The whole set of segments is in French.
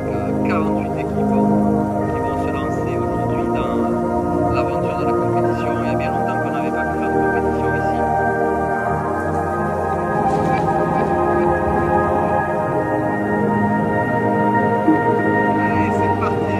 48 équipes qui vont se lancer aujourd'hui dans l'aventure de la compétition. Il y a bien longtemps qu'on n'avait pas pu faire de compétition ici. Allez, c'est parti!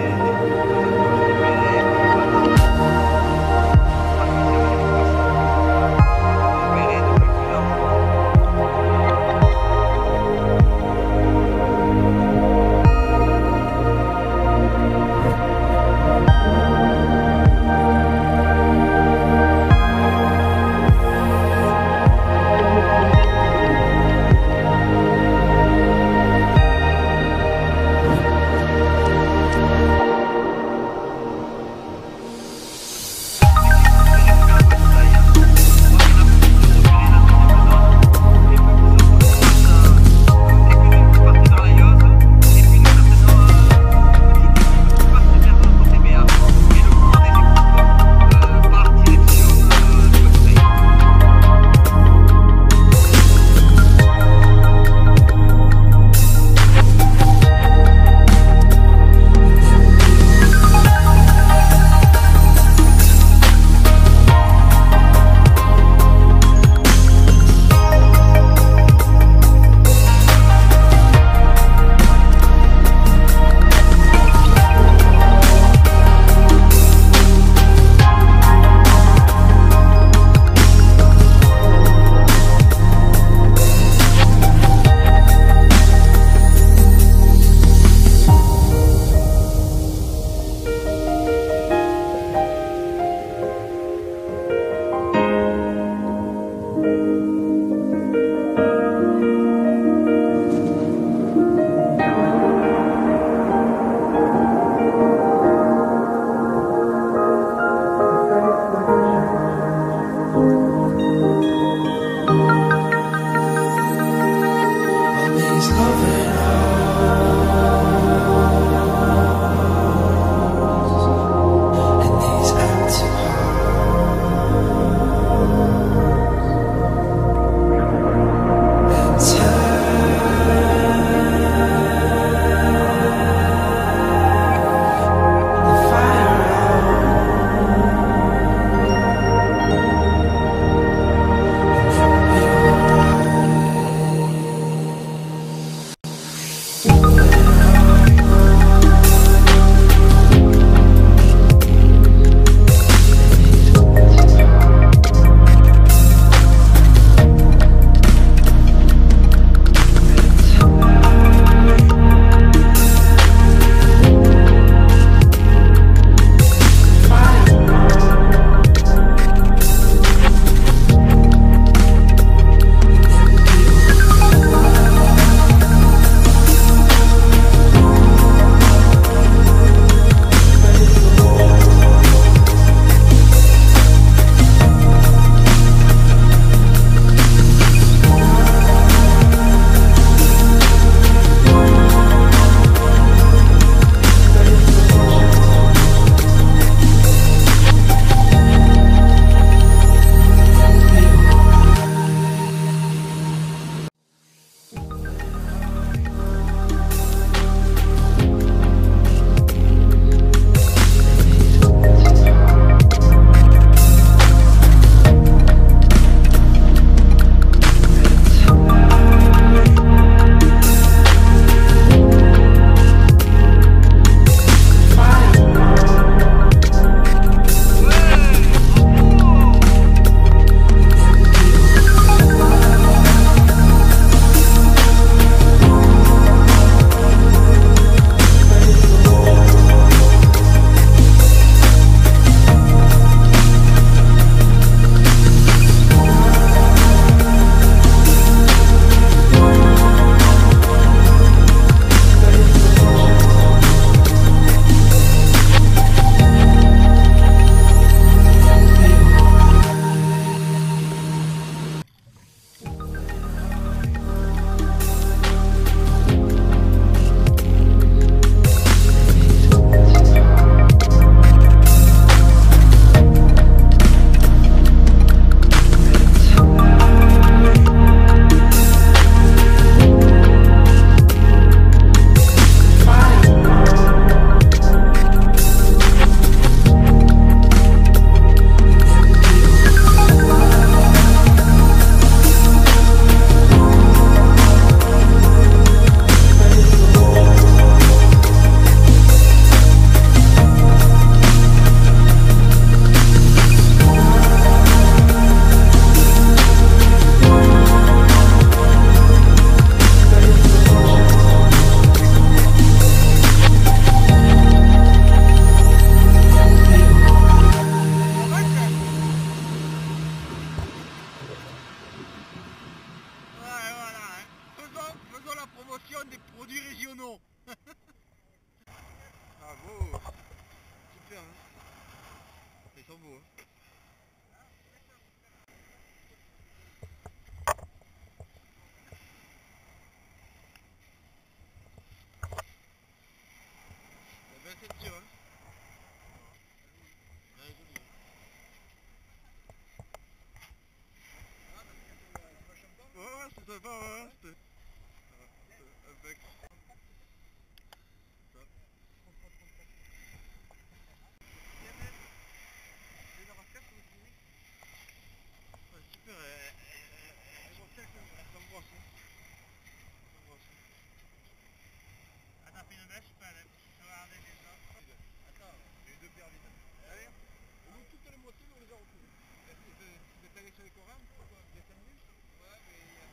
les moitiés, mais on les a retrouvés. Vous êtes allé sur les corales? Vous êtes amusé? Ouais, mais il y a...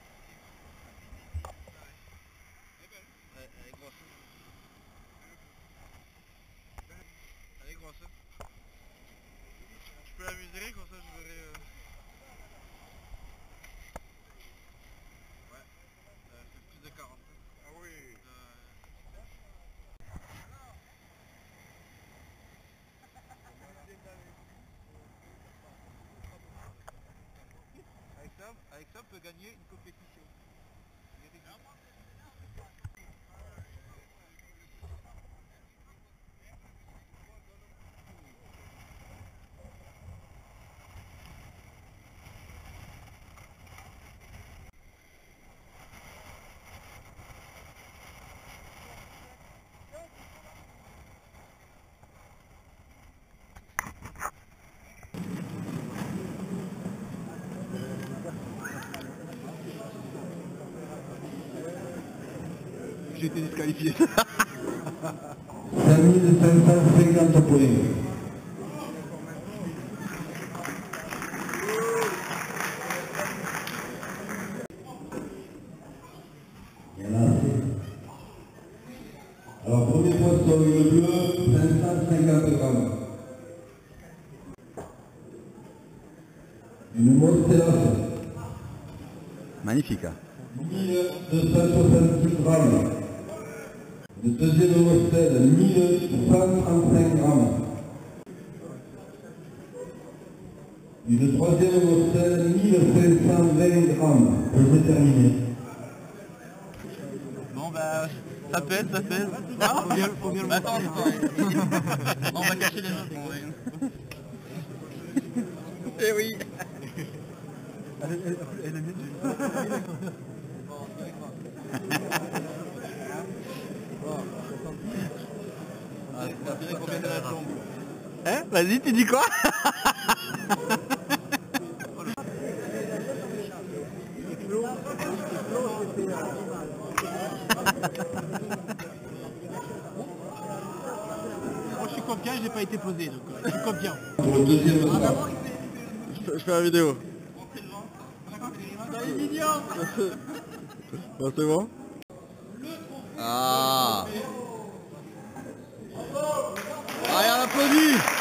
Elle est belle. Elle est grosse. Elle est grosse. Je peux la mesurer, comme ça je verrai... Ouais, c'est plus de 40. Ah oui. Avec ça, on peut gagner une compétition. J'ai été disqualifié. 5550 points. Il y en a assez. Alors, premier poisson, le bleu, 550 grammes. Une Mostelasse. Magnifique. 1266 grammes. Le deuxième Mostel, 1135 grammes. Une troisième Mostel, 1520 grammes. Je vais terminer. Bon bah, ça pèse. Faut bien le attends, on va cacher les autres. Eh oui. Elle est mienne, Hein? Vas-y, tu dis quoi? Moi je suis confiant, j'ai pas été posé, donc je suis confiant. Pour le deuxième soir. Je fais la vidéo. Il est mignon. Bon, c'est bon? Ah! Ah, il y a un applaudi!